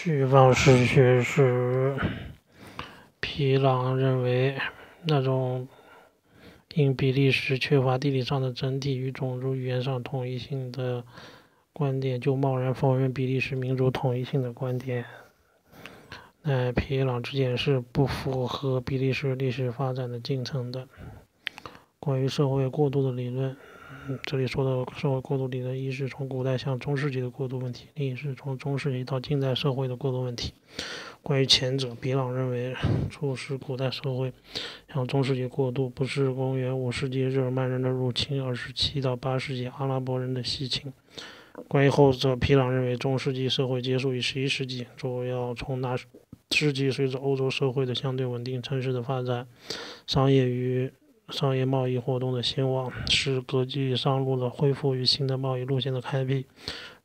据方式学是皮朗认为，那种因比利时缺乏地理上的整体与种族语言上统一性的观点，就贸然否认比利时民族统一性的观点。皮朗之见是不符合比利时历史发展的进程的。关于社会过渡的理论，这里说的社会过渡理论，一是从古代向中世纪的过渡问题，另一是从中世纪到近代社会的过渡问题。关于前者，皮朗认为，促使古代社会向中世纪过渡，不是公元5世纪日耳曼人的入侵，而是7到8世纪阿拉伯人的西侵。关于后者，皮朗认为中世纪社会结束于11世纪，主要从那世纪随着欧洲社会的相对稳定、城市的发展、商业贸易活动的兴旺，使国际商路的恢复与新的贸易路线的开辟，